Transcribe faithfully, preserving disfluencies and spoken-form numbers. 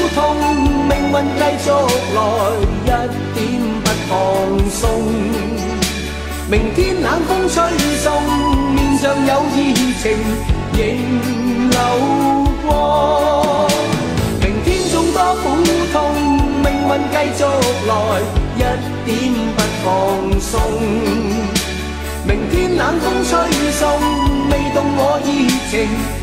痛，命運繼續來，一點不放鬆。明天冷風吹送，面上有熱情仍流過。明天縱多苦痛，命運繼續來，一點不放鬆。明天冷風吹送，未動我熱情。